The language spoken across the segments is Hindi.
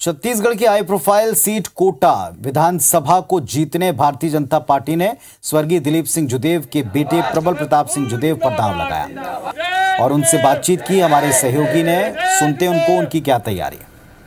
छत्तीसगढ़ की हाई प्रोफाइल सीट कोटा विधानसभा को जीतने भारतीय जनता पार्टी ने स्वर्गीय दिलीप सिंह जुदेव के बेटे प्रबल प्रताप सिंह जुदेव पर दांव लगाया और उनसे बातचीत की हमारे सहयोगी ने। सुनते उनको, उनकी क्या तैयारी है।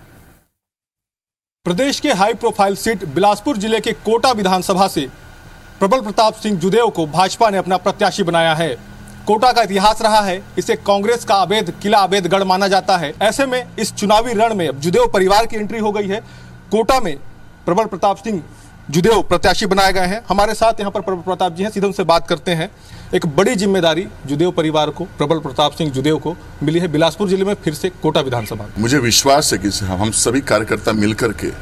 प्रदेश के हाई प्रोफाइल सीट बिलासपुर जिले के कोटा विधानसभा से प्रबल प्रताप सिंह जुदेव को भाजपा ने अपना प्रत्याशी बनाया है। कोटा का इतिहास रहा है, इसे कांग्रेस का अवैध किला, अवैध गढ़ माना जाता है। ऐसे में इस चुनावी रण में अब जुदेव परिवार की एंट्री हो गई है। कोटा में प्रबल प्रताप सिंह जुदेव प्रत्याशी बनाए गए हैं। हमारे साथ यहाँ पर प्रबल प्रताप जी हैं, सीधे उनसे बात करते हैं। एक बड़ी जिम्मेदारी जुदेव परिवार को, प्रबल प्रताप सिंह जुदेव को मिली है बिलासपुर जिले में फिर से कोटा विधानसभा। मुझे विश्वास है कि हम सभी कार्यकर्ता मिलकर के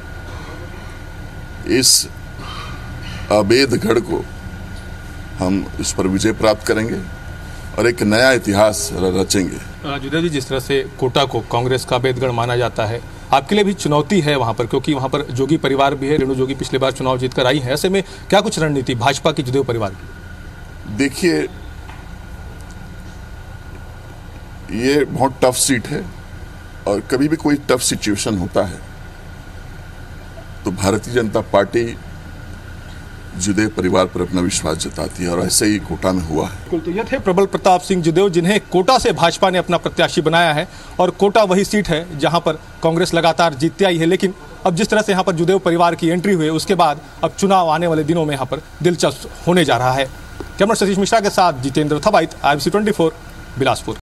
इस अवैध गढ़ को हम इस पर विजय प्राप्त करेंगे और एक नया इतिहास रचेंगे। जुदेव जी, जिस तरह से कोटा को कांग्रेस का अवैधगढ़ माना जाता है, आपके लिए भी चुनौती है वहां पर, क्योंकि वहां पर जोगी परिवार भी है। रेणु जोगी पिछले बार चुनाव जीतकर आई है। ऐसे में क्या कुछ रणनीति भाजपा की जुदेव परिवार की? देखिए, ये बहुत टफ सीट है और कभी भी कोई टफ सिचुएशन होता है तो भारतीय जनता पार्टी जुदेव परिवार पर अपना विश्वास जताती है और ऐसे ही कोटा में हुआ है। तो ये थे प्रबल प्रताप सिंह जुदेव, जिन्हें कोटा से भाजपा ने अपना प्रत्याशी बनाया है। और कोटा वही सीट है जहां पर कांग्रेस लगातार जीतती आई है। लेकिन अब जिस तरह से यहां पर जुदेव परिवार की एंट्री हुई है, उसके बाद अब चुनाव आने वाले दिनों में यहां पर दिलचस्प होने जा रहा है। कैमरा सतीश मिश्रा के साथ जितेंद्र थवाइत, IBC 24 बिलासपुर।